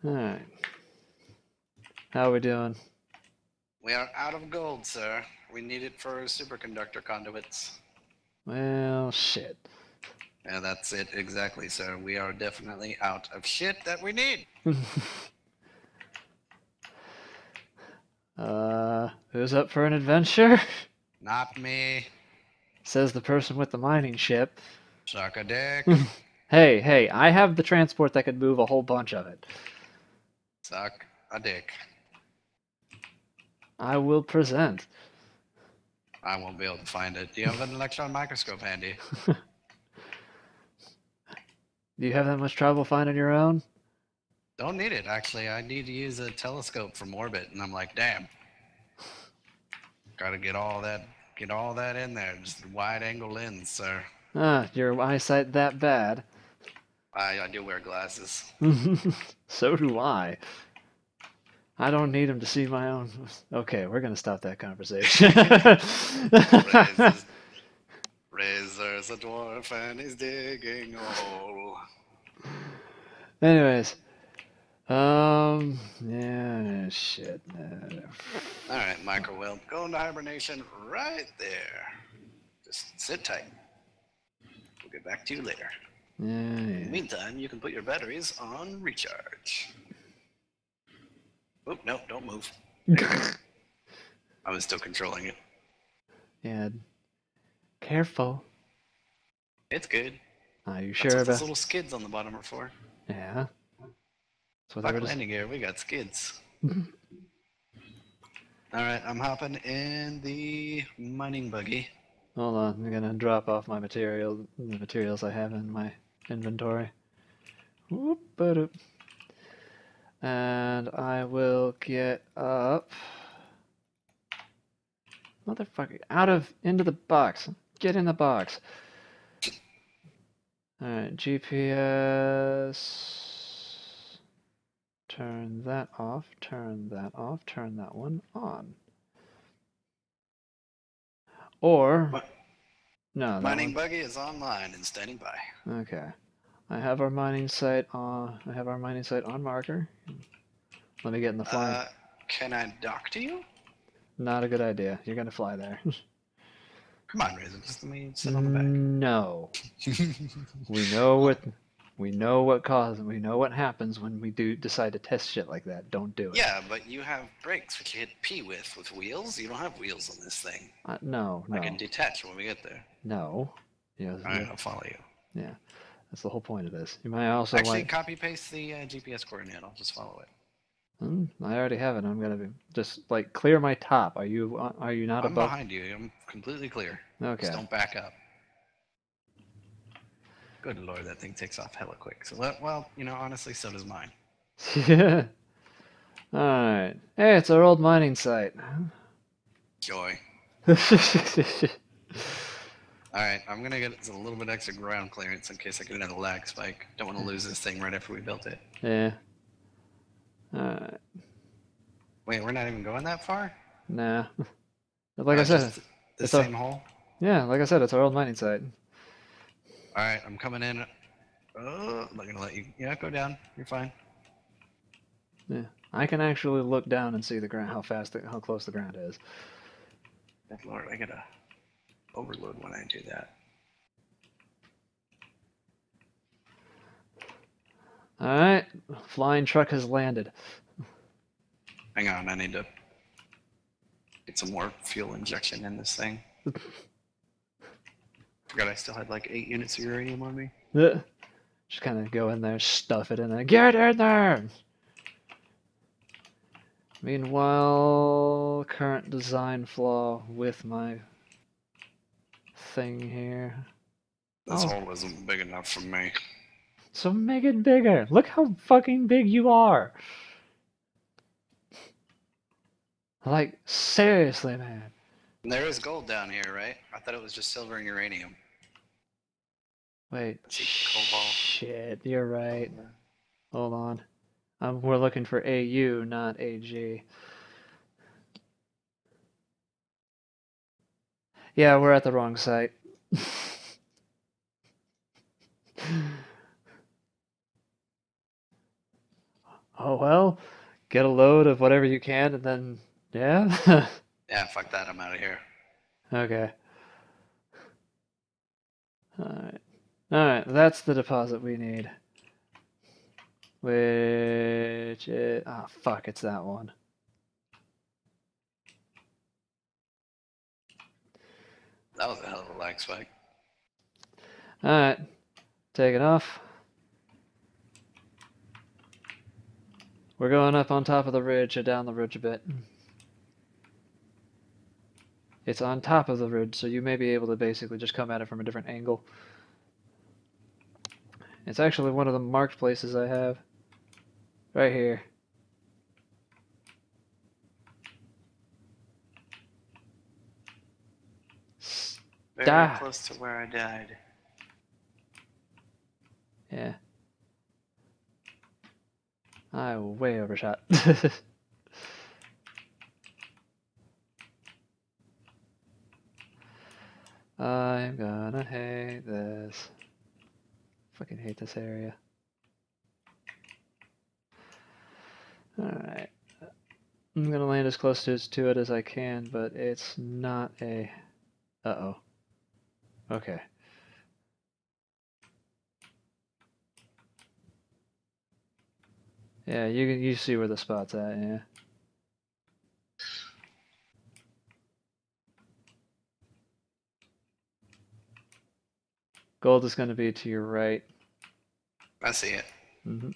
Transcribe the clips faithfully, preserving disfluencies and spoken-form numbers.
Alright. How are we doing? We are out of gold, sir. We need it for superconductor conduits. Well, shit. Yeah, that's it exactly, sir. We are definitely out of shit that we need. uh, who's up for an adventure? Not me. Says the person with the mining ship. Suck a dick. Hey, hey, I have the transport that could move a whole bunch of it. Suck a dick. I will present. I won't be able to find it. Do you have an electron microscope handy? Do you have that much trouble finding your own? Don't need it, actually. I need to use a telescope from orbit, and I'm like, damn. Gotta get all that, get all that in there. Just wide angle lens, sir. Ah, your eyesight that bad? I, I do wear glasses. So do I. I don't need him to see my own. Okay, we're gonna stop that conversation. Razor's, Razor's a dwarf and he's digging a hole. Anyways, um, yeah, shit. Uh, All right, microwave, go into hibernation right there. Just sit tight. We'll get back to you later. yeah, In yeah. the meantime, you can put your batteries on recharge. Oop, no, don't move. I was still controlling it. Yeah. Careful. It's good. Are you That's sure what about? those little skids on the bottom are for. Yeah. That's what they Fuck were just. landing gear, we got skids. Alright, I'm hopping in the mining buggy. Hold on, I'm gonna drop off my material, the materials I have in my inventory. Whoop, ba-doop. And I will get up. Motherfucker, out of, into the box. Get in the box. Alright, G P S. Turn that off, turn that off, turn that one on. Or, What? no, that Mining one. buggy is online and standing by. Okay. I have our mining site on, I have our mining site on marker. Let me get in the flying. Uh, can I dock to you? Not a good idea. You're gonna fly there. Come on, Razor, just let me sit on the back. No. We know what we know what causes we know what happens when we do decide to test shit like that. Don't do it. Yeah, but you have brakes which you hit P with with wheels. You don't have wheels on this thing. Uh, no, no. I can detach when we get there. No. Yeah, Alright, I'll follow you. yeah. That's the whole point of this. You might also Actually, like copy paste the uh, G P S coordinate. I'll just follow it. Hmm, I already have it. I'm gonna be just like clear my top. Are you uh, are you not I'm above? behind you. I'm completely clear. Okay. Just don't back up. Good lord, that thing takes off hella quick. So, let, well, you know, honestly, so does mine. Yeah. All right. Hey, it's our old mining site. Joy. Alright, I'm gonna get a little bit extra ground clearance in case I get another lag spike. Don't want to lose this thing right after we built it. Yeah. All right. Wait, we're not even going that far? Nah. Like Uh, I said, just the it's a- same hole? yeah. Like I said, it's our old mining site. Alright, I'm coming in. Oh, I'm not gonna let you. Yeah, go down. You're fine. Yeah. I can actually look down and see the ground, how fast, the, how close the ground is. Good lord, I gotta overload when I do that. All right. Flying truck has landed. Hang on, I need to get some more fuel injection in this thing. Forgot I still had like eight units of uranium on me. Just kind of go in there, stuff it in there. Get in there! Meanwhile, current design flaw with my thing here. This Oh. hole isn't big enough for me. So make it bigger. Look how fucking big you are. Like, seriously, man. There is gold down here, right? I thought it was just silver and uranium. Wait. See, cobalt. Shit, you're right. Hold on. Um, we're looking for A U, not A G. Yeah, we're at the wrong site. Oh well, get a load of whatever you can, and then yeah. Yeah, fuck that. I'm out of here. Okay. All right. All right. That's the deposit we need. Which is ah fuck, it's that one. That was a hell of a lag spike. All right. Take it off. We're going up on top of the ridge or down the ridge a bit. It's on top of the ridge, so you may be able to basically just come at it from a different angle. It's actually one of the marked places I have. Right here. Very Stop! close to where I died. Yeah. I way overshot. I'm gonna hate this. Fucking hate this area. Alright. I'm gonna land as close to, to it as I can, but it's not a... Uh-oh. Okay. Yeah, you you see where the spot's at, yeah. Gold is gonna be to your right. I see it. Mm-hmm.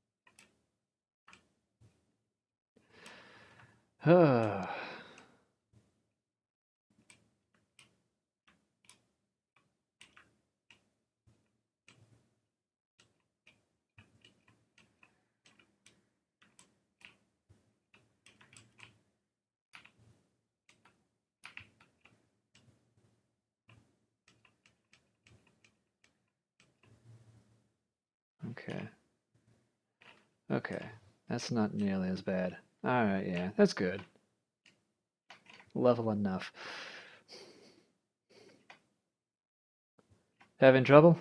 Okay. Okay. That's not nearly as bad. Alright, yeah, that's good. Level enough. Having trouble?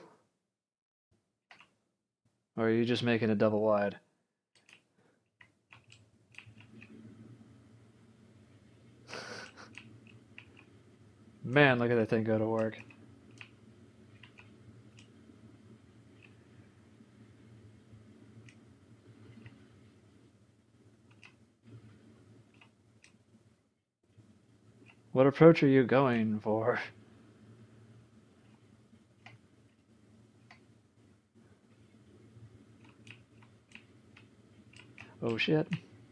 Or are you just making a double wide? Man, look at that thing go to work. What approach are you going for? Oh shit.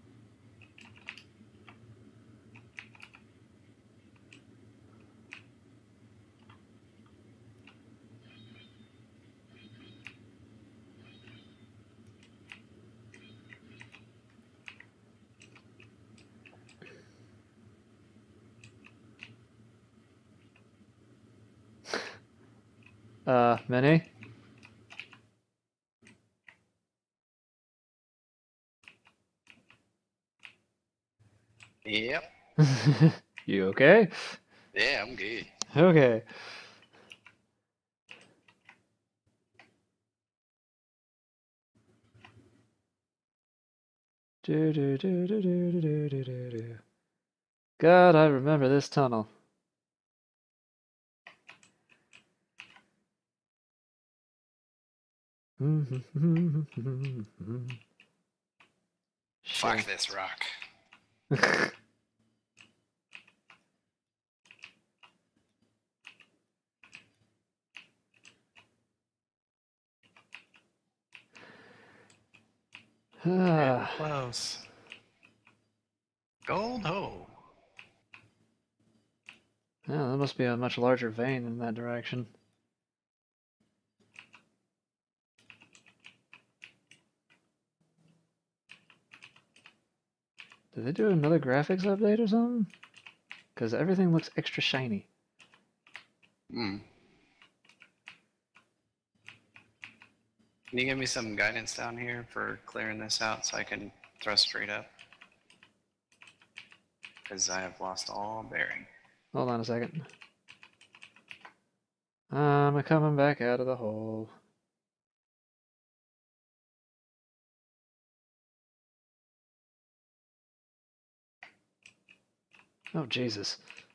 Uh, Mini? Yep. You okay? Yeah, I'm good. Okay. Do, do, do, do, do, do, do, do, do. God, I remember this tunnel. Fuck this rock. Yeah, Ah, close. Gold hole. yeah, that must be a much larger vein in that direction. Did they do another graphics update or something? Because everything looks extra shiny. Hmm. Can you give me some guidance down here for clearing this out so I can thrust straight up? Because I have lost all bearing. Hold on a second. I'm coming back out of the hole. Oh, Jesus.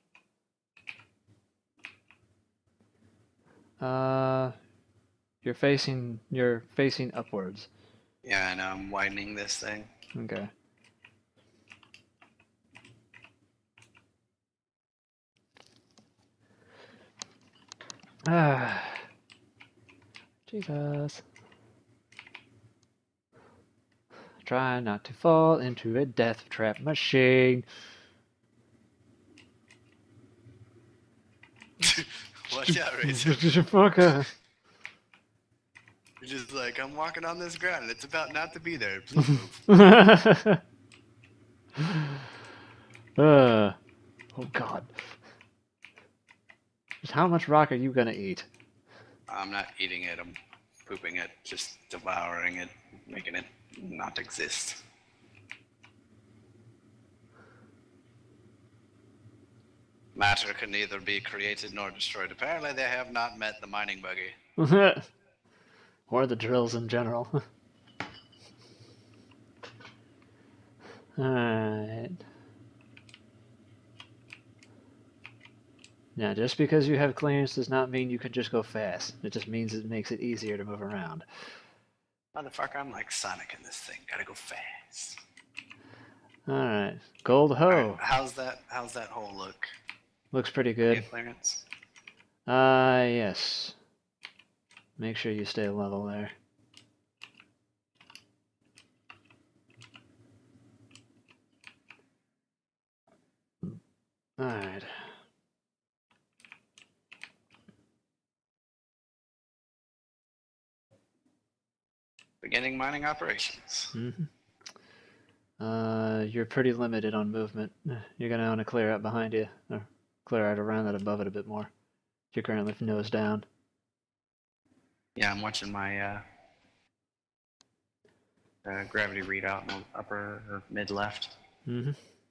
Uh, you're facing, you're facing upwards. Yeah, I know. I'm widening this thing. Okay. Ah. Jesus. Try not to fall into a death trap machine. Watch out, Razor. Fucker. You're just like, I'm walking on this ground and it's about not to be there. Please move. uh, oh God. Just how much rock are you gonna eat? I'm not eating it. I'm pooping it. Just devouring it. Making it not exist. Matter can neither be created nor destroyed. Apparently they have not met the mining buggy. Or the drills in general. Alright. Now, just because you have clearance does not mean you can just go fast. It just means it makes it easier to move around. Motherfucker, I'm like Sonic in this thing. Gotta go fast. Alright. Gold hoe. Alright, how's that how's that hole look? Looks pretty good. Get clearance? Ah, uh, yes. Make sure you stay level there. Alright. Beginning mining operations. Mm-hmm. Uh, you're pretty limited on movement. You're gonna want to clear out behind you, or clear out around that above it a bit more. You're currently nose down. Yeah, I'm watching my uh, uh, gravity readout in the upper or mid left. Mm-hmm.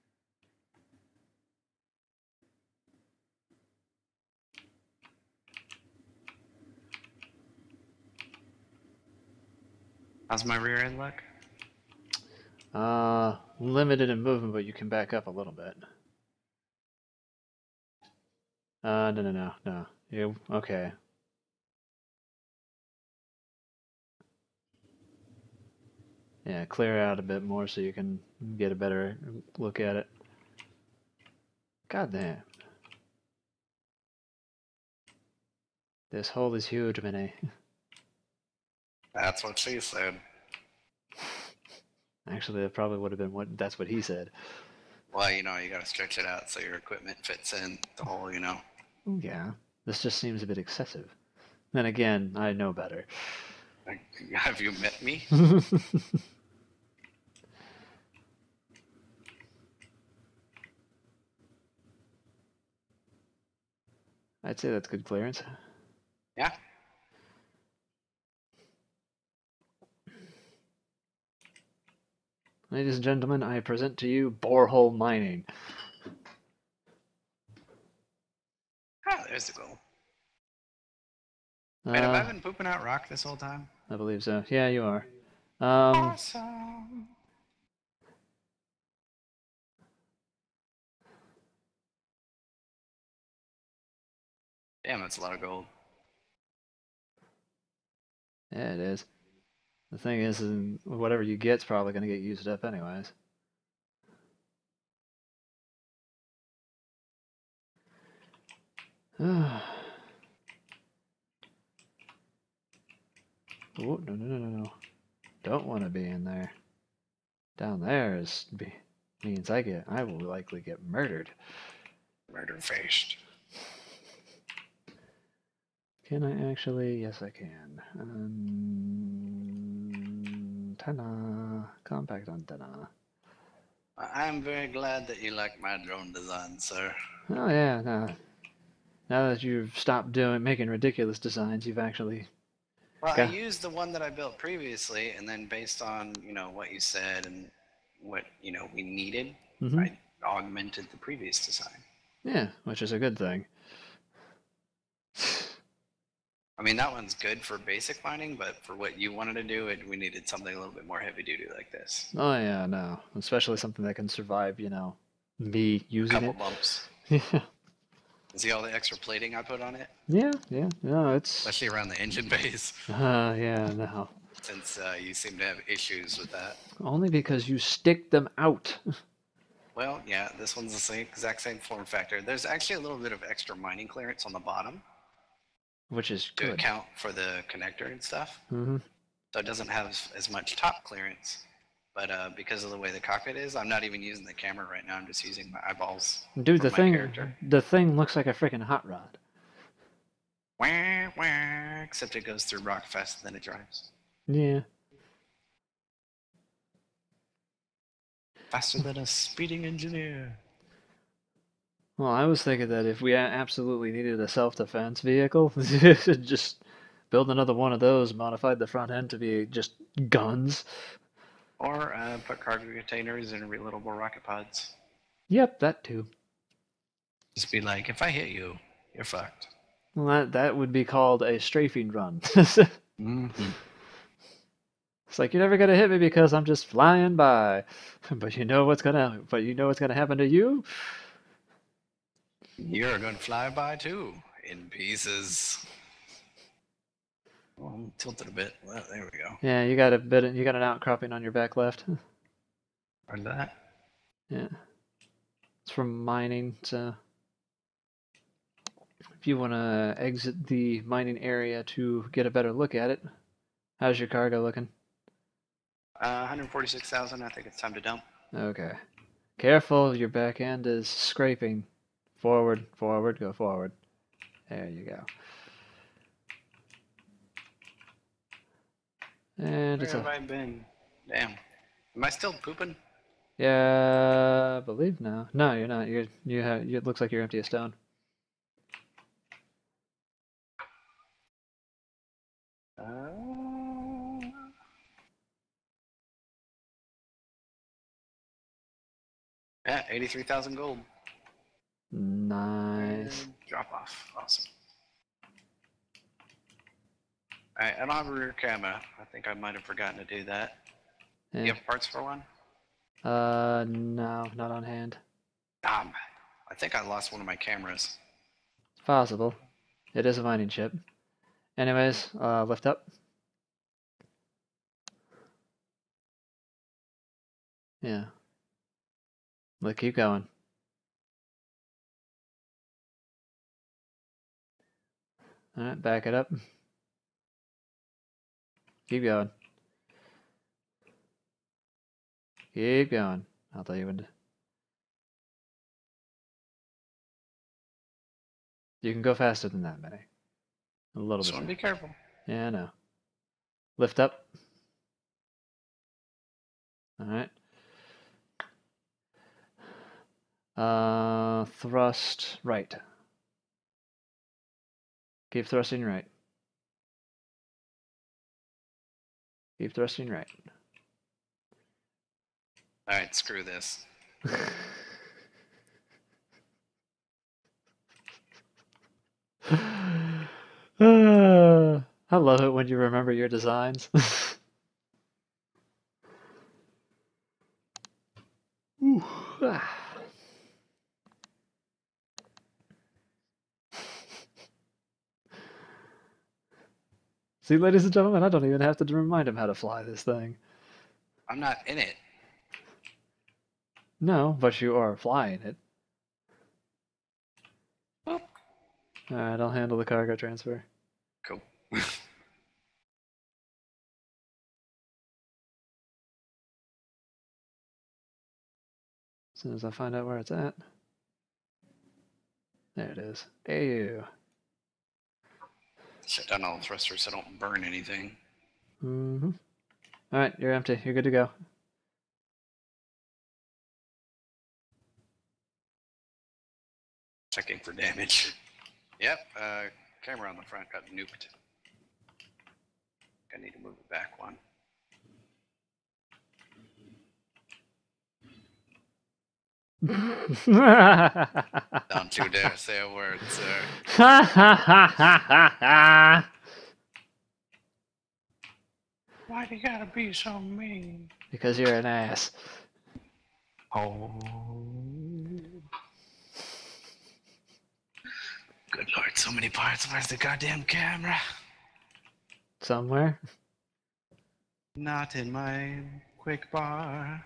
How's my rear end look? Uh, limited in movement, but you can back up a little bit. Uh, no, no, no, no. You, okay. Yeah, clear out a bit more so you can get a better look at it. God damn. This hole is huge, Minnie. That's what she said. Actually, that probably would have been what, that's what he said. Well, you know, you gotta stretch it out so your equipment fits in the hole, you know. Oh, yeah. This just seems a bit excessive. Then again, I know better. Like, have you met me? I'd say that's good clearance. Yeah. Ladies and gentlemen, I present to you borehole mining. Ah, there's the goal. Uh, Wait, have I been pooping out rock this whole time? I believe so. Yeah, you are. Um, Awesome. Damn, that's a lot of gold. Yeah, it is. The thing is, is whatever you get's probably going to get used up anyways. Oh, no, no, no, no, no. Don't want to be in there. Down there is be, means I get, I will likely get murdered. Murder faced. Can I actually? Yes, I can. Um, ta-da. Compact antenna. I'm very glad that you like my drone design, sir. Oh yeah, now, now that you've stopped doing making ridiculous designs, you've actually. Well, got... I used the one that I built previously, and then based on you know what you said and what you know we needed, mm-hmm. I augmented the previous design. Yeah, which is a good thing. I mean, that one's good for basic mining, but for what you wanted to do, it we needed something a little bit more heavy duty like this. Oh yeah, no, especially something that can survive, you know, me using Couple it. bumps. Yeah, See all the extra plating I put on it? yeah, yeah. No, it's. Especially around the engine bays. Uh, yeah, no. Since uh, you seem to have issues with that. Only because you stick them out. Well, yeah, this one's the same, exact same form factor. There's actually a little bit of extra mining clearance on the bottom. Which is to good. account for the connector and stuff. Mm-hmm. So it doesn't have as much top clearance. But uh, because of the way the cockpit is, I'm not even using the camera right now. I'm just using my eyeballs. Dude, from the my thing, character. the thing looks like a freaking hot rod. Wah, wah, except it goes through rock faster than it drives. Yeah. Faster than a speeding engineer. Well, I was thinking that if we absolutely needed a self-defense vehicle, just build another one of those, modified the front end to be just guns. Or uh, put cargo containers in reloadable rocket pods. Yep, that too. Just be like, if I hit you, you're fucked. Well, that that would be called a strafing run. Mm-hmm. It's like, you're never gonna hit me because I'm just flying by, but you know what's gonna, but you know what's gonna happen to you. You're going to fly by too, in pieces. Oh, I'm tilted a bit. Well, there we go. Yeah, you got a bit, you got an outcropping on your back left. Or that. Yeah, it's from mining. So if you want to exit the mining area to get a better look at it, how's your cargo looking? Uh, one hundred forty-six thousand. I think it's time to dump. Okay. Careful, your back end is scraping. Forward, forward, go forward. There you go. And Where it's have a, I been? Damn. Am I still pooping? yeah, I believe now. No, you're not. You're you have. It looks like you're empty of stone. Uh, yeah, eighty-three thousand gold. Nice. And drop off. Awesome. Alright, I don't have a rear camera. I think I might have forgotten to do that. Do Yeah. you have parts for one? Uh, no, not on hand. Um, I think I lost one of my cameras. It's possible. It is a mining ship. Anyways, uh, lift up. Yeah. Look, keep going. Alright, back it up. Keep going. Keep going. I'll tell you when to. You can go faster than that, Benny. A little Just bit. want to be careful. Yeah, I know. Lift up. Alright. Uh, thrust right. Keep thrusting right. Keep thrusting right. Alright, screw this. Uh, I love it when you remember your designs. Ooh, ah. See, ladies and gentlemen, I don't even have to remind him how to fly this thing. I'm not in it. No, but you are flying it. Boop. Alright, I'll handle the cargo transfer. Cool. As soon as I find out where it's at. There it is. Ew. Shut down all the thrusters so I don't burn anything. Mm-hmm. Alright, you're empty. You're good to go. Checking for damage. Yep, uh, camera on the front got nuked. I need to move it back one. Don't you dare say a word, sir. Why do you gotta be so mean? Because you're an ass. Oh. Good lord, so many parts. Where's the goddamn camera? Somewhere. Not in my quick bar.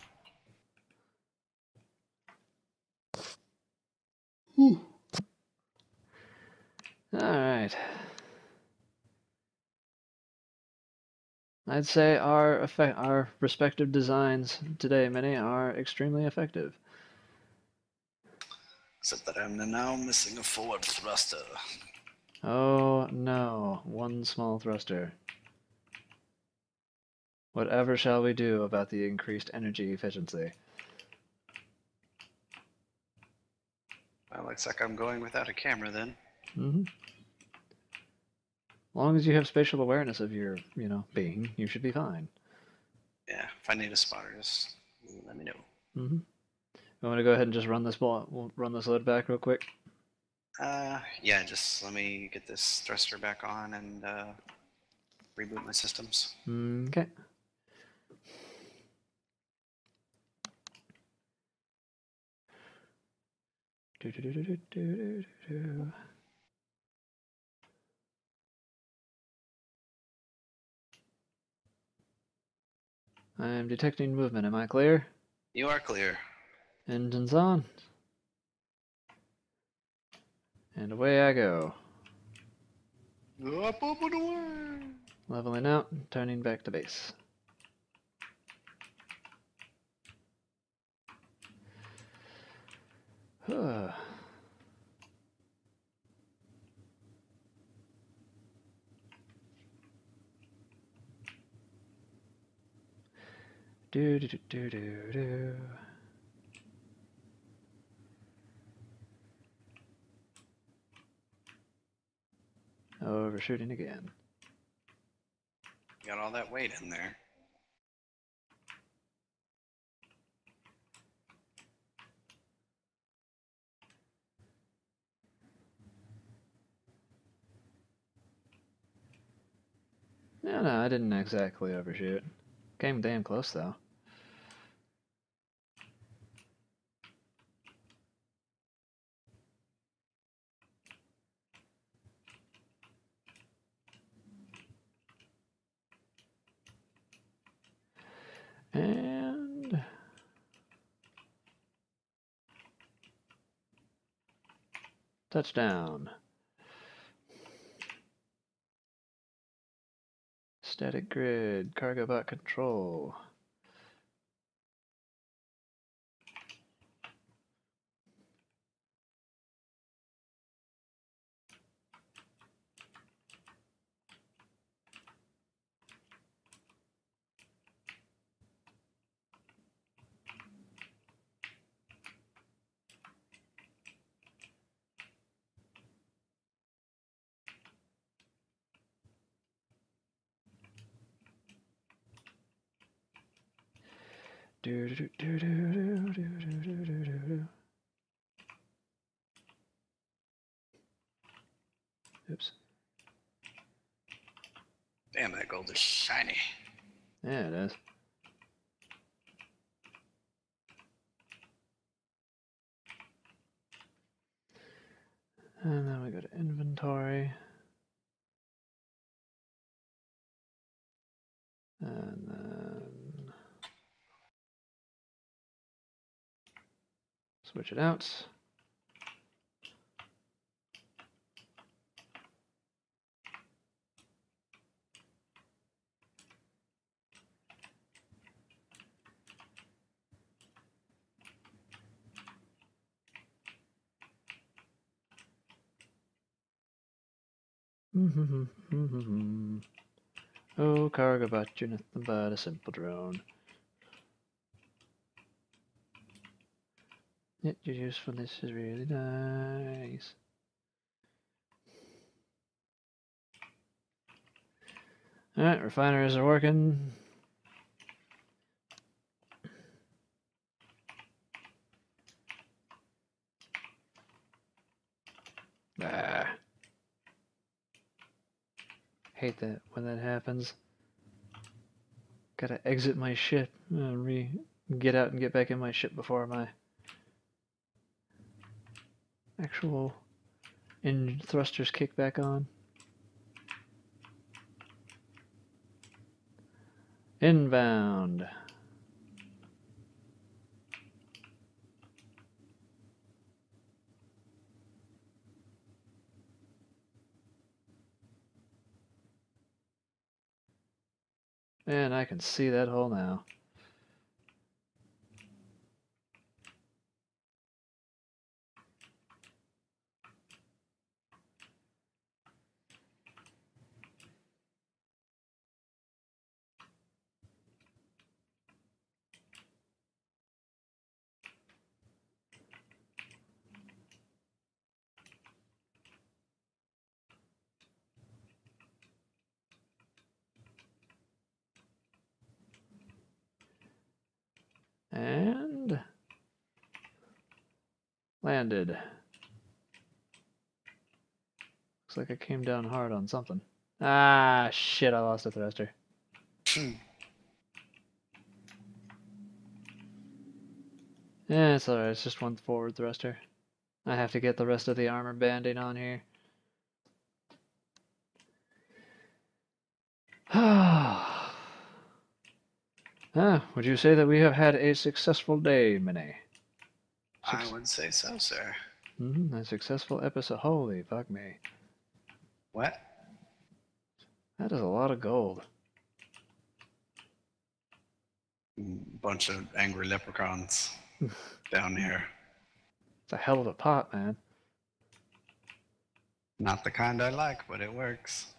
All right. I'd say our effect, our respective designs today, Minnie, are extremely effective. Except that I'm now missing a forward thruster. Oh no, one small thruster. Whatever shall we do about the increased energy efficiency? Well, looks like I'm going without a camera then. Mm-hmm. As long as you have spatial awareness of your, you know, being, you should be fine. Yeah, if I need a spotter, just let me know. Mm-hmm. You want to go ahead and just run this ball? We'll run this load back real quick. Uh, yeah, just let me get this thruster back on and uh, reboot my systems. Okay. Do, do, do, do, do, do, do. I am detecting movement. Am I clear? You are clear. Engines on. And away I go. Up, up, and away. Leveling out, turning back to base. Huh. Do do do do do do. Overshooting again. Got all that weight in there. No, no, I didn't exactly overshoot. Came damn close though. And touchdown. Static grid, cargo bot control. Do do do do do do do do do do. Oops. Damn, that gold is shiny. Yeah, it is. And then we go to inventory. And then switch it out. Oh, cargo bot, you're nothing but a simple drone. Yet your usefulness is really nice. Alright, refineries are working. Ah. Hate that when that happens. Gotta exit my ship and re get out and get back in my ship before my actual engine thrusters kick back on. Inbound. And I can see that hole now. And landed. Looks like I came down hard on something. Ah, shit, I lost a thruster. Yeah, it's alright, it's just one forward thruster. I have to get the rest of the armor banding on here. Ah, would you say that we have had a successful day, Minnie? I would say so, sir. Mm-hmm, a successful episode. Holy fuck me. What? That is a lot of gold. Bunch of angry leprechauns down here. It's a hell of a pot, man. Not the kind I like, but it works.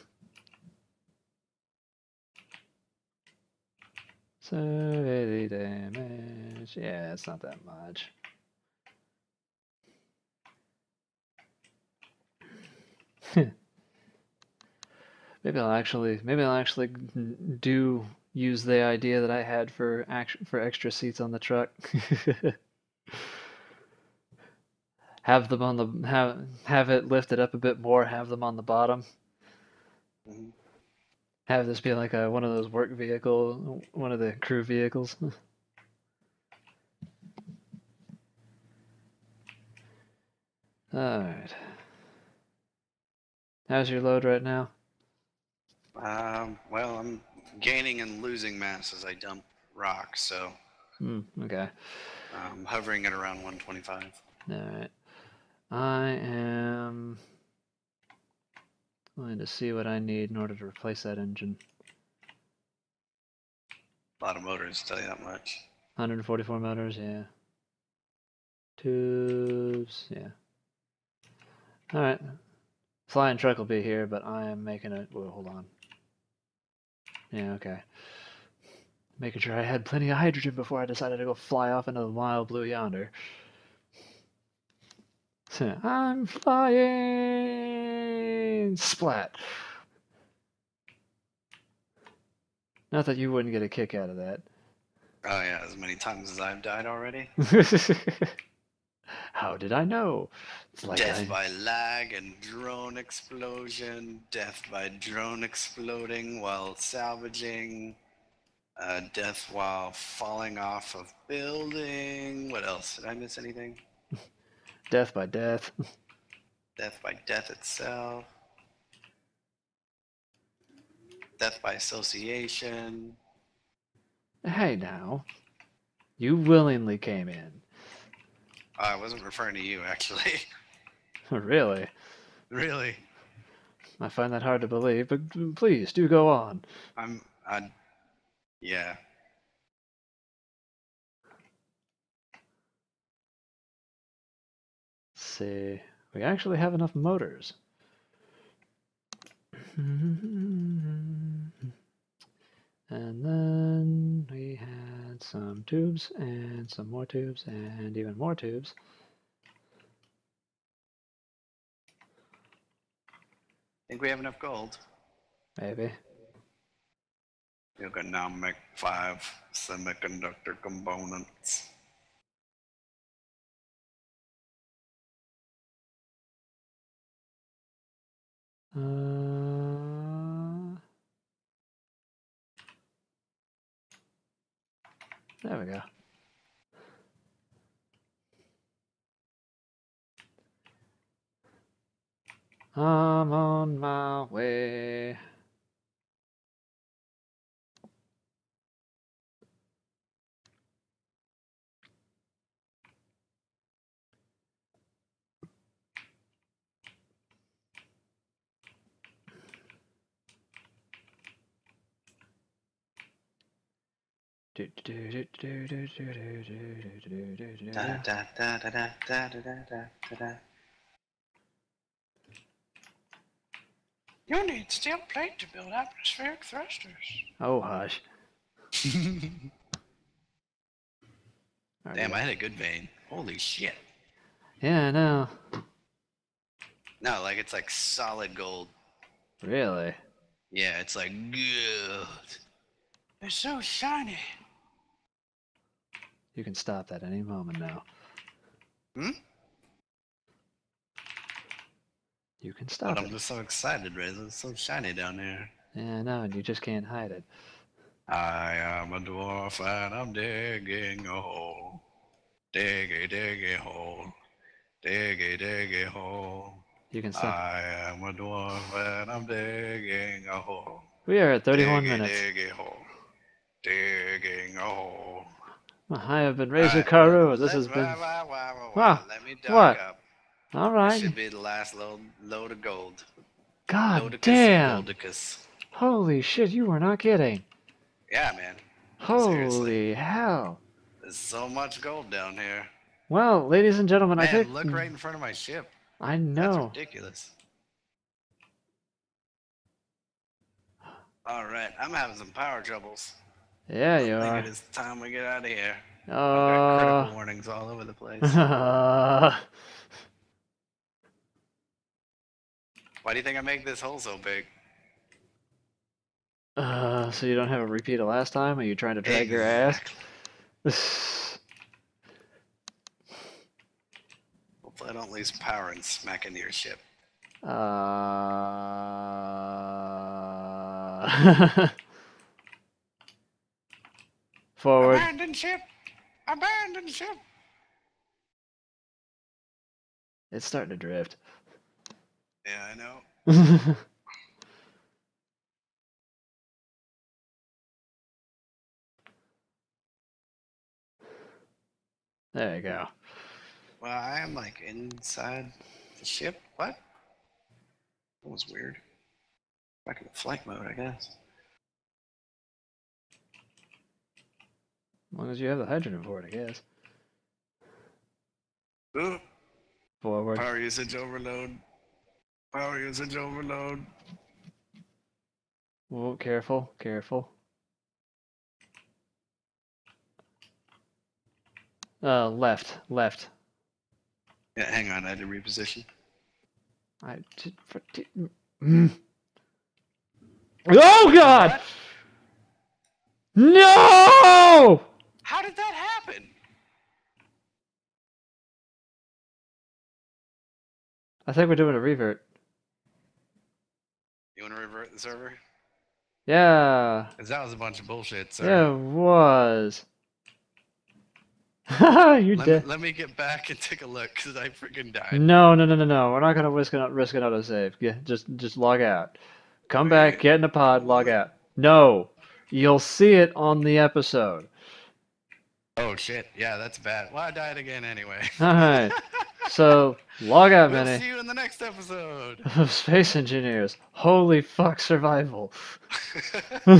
seventy damage. Yeah, it's not that much. Maybe I'll actually, maybe I'll actually do use the idea that I had for action for extra seats on the truck. Have them on the have have it lifted up a bit more. Have them on the bottom. Mm-hmm. Have this be like a one of those work vehicle, one of the crew vehicles. All right. How's your load right now? Um, well, I'm gaining and losing mass as I dump rock, so Hmm. Okay. I'm hovering at around one twenty-five. All right. I am going to see what I need in order to replace that engine. A lot of motors, tell you that much. one hundred forty-four motors, yeah. Tubes, yeah. Alright. Flying truck will be here, but I am making it. Whoa, hold on. Yeah, okay. Making sure I had plenty of hydrogen before I decided to go fly off into the wild blue yonder. I'm flying! Splat! Not that you wouldn't get a kick out of that. Oh yeah, as many times as I've died already. How did I know? It's like death I... by lag and drone explosion, death by drone exploding while salvaging, uh, death while falling off of building. What else? Did I miss anything? Death by death. Death by death itself. Death by association. Hey now. You willingly came in. I wasn't referring to you, actually. Really? Really? I find that hard to believe, but please do go on. I'm. I. Yeah. Let's see. We actually have enough motors. And then we had some tubes and some more tubes and even more tubes. Think we have enough gold? Maybe. You can now make five semiconductor components. Uh, There we go. I'm on my way. Da, da, da, da, da, da, da, da, da. You need steel plate to build atmospheric thrusters. Oh, hush. Damn, I had a good vein. Holy shit. Yeah, I know. No, like it's like solid gold. Really? Yeah, it's like good. They're so shiny. You can stop that any moment now. Hmm? You can stop But it. I'm just so excited, Reza. It's so shiny down there. Yeah, I know, and you just can't hide it. I am a dwarf and I'm digging a hole. Diggy, diggy hole. Diggy, diggy hole. You can stop. I am a dwarf and I'm digging a hole. We are at thirty-one diggy, minutes. Diggy hole. Digging a hole. I have been Razor Alright, Karu. let- This has let- been. wah, wah, wah, wah, Wow. wah. Let me dock What? up. All This right. should be the last load, load of gold. God Lodicus damn. of Goldicus. Holy shit, you were not kidding. Yeah, man. Holy Seriously. hell. There's so much gold down here. Well, ladies and gentlemen, Man, I think. look right in front of my ship. I That's know. ridiculous. Alright, I'm having some power troubles. Yeah, you I are. think it is time we get out of here. I've got Uh. critical warnings all over the place. uh, Why do you think I make this hole so big? uh, so you don't have a repeat of last time? Are you trying to drag your ass? Hopefully I don't lose power and smack into your ship. Uh. Forward. Abandon ship. Abandon ship. It's starting to drift. Yeah, I know. There you go. Well, I am like inside the ship. What? That was weird. Back in the flight mode, I guess. As long as you have the hydrogen for it, I guess. Ooh, Forward. power usage overload. Power usage overload. Whoa, careful, careful. Uh, left, left. Yeah, hang on, I had to reposition. I did. For, did mm. Oh God! What? No! How did that happen? I think we're doing a revert. You want to revert the server? Yeah. Because that was a bunch of bullshit, sir. Yeah, it was. You let, did. me, let me get back and take a look, because I freaking died. No, no, no, no, no. We're not gonna risk an risk an autosave. Yeah, just just log out. Come back, Wait. get in a pod, log out. No, you'll see it on the episode. Oh shit, yeah, that's bad. Well, I died again anyway. All right. So log out, We'll Minnie. see you in the next episode. Of Space Engineers. Holy fuck, survival. In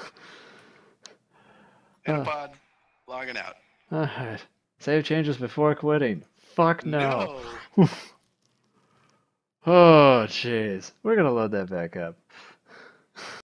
a Uh, pod, logging out. Alright. Save changes before quitting. Fuck no. No. Oh, jeez. We're gonna load that back up.